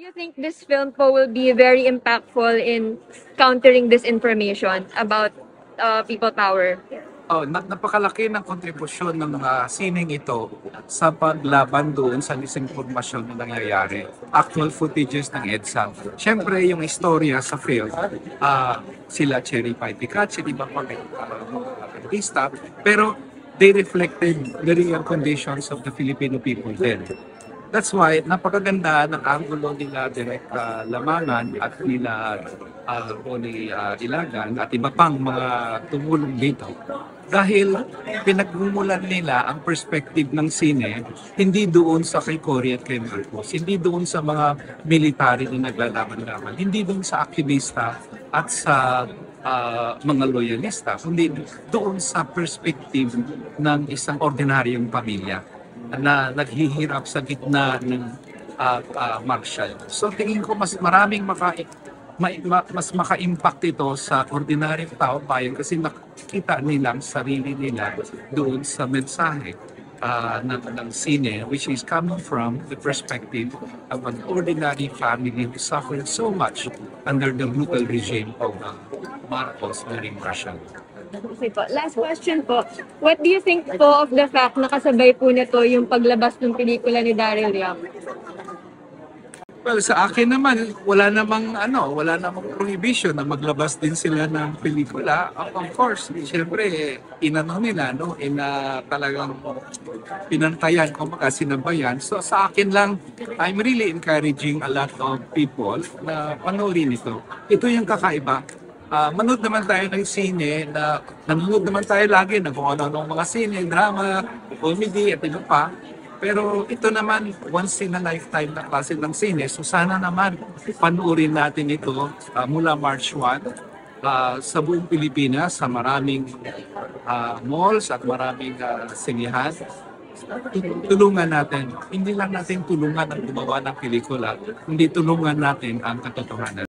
you think this film po will be very impactful in countering disinformation about people power? Oh, napakalaki ng kontribusyon ng mga sining ito sa paglaban doon sa disinformasyon na nangyayari. Actual footages ng EDSA. Siyempre, yung istorya sa film, sila Cherry Pie Picachi, di ba pa mga artista, pero they reflected the real conditions of the Filipino people then. That's why napakaganda ng angulo nila Direk Lamangan at nila Ronnie Ilagan at iba pang mga tumulong dito. Dahil pinagmumulan nila ang perspective ng sine hindi doon sa kay Cory at kay Marcos, hindi doon sa mga military na naglalaban-laban, hindi doon sa aktivista at sa mga loyalista, kundi doon sa perspective ng isang ordinaryong pamilya na naghihirap sa gitna ng martial. So tingin ko mas maraming mas maka-impact ito sa ordinaryong tao bayan kasi nakikita nilang sarili nila doon sa mensahe ng sine, which is coming from the perspective of an ordinary family who suffered so much under the brutal regime of Marcos during Russia. Okay po. Last question po. What do you think po of the fact na kasabay po nito yung paglabas ng pelikula ni Daryl Yap? Well, sa akin naman, wala namang prohibition na maglabas din sila ng pelikula. Of course, siyempre, inano nila, no? Talagang pinantayan, kumbaga sinabayan. So sa akin lang, I'm really encouraging a lot of people na panoorin ito. Ito yung kakaiba. Manood naman tayo ng sine, nanonood naman tayo lagi ng kung ano mga sine, drama, comedy, at iba pa. Pero ito naman, once in a lifetime na klase ng sine. So sana naman panoorin natin ito mula March 1 sa buong Pilipinas, sa maraming malls at maraming sinihan. Tulungan natin. Hindi lang natin tulungan ang gumawa ng pelikula, hindi tulungan natin ang katotohanan.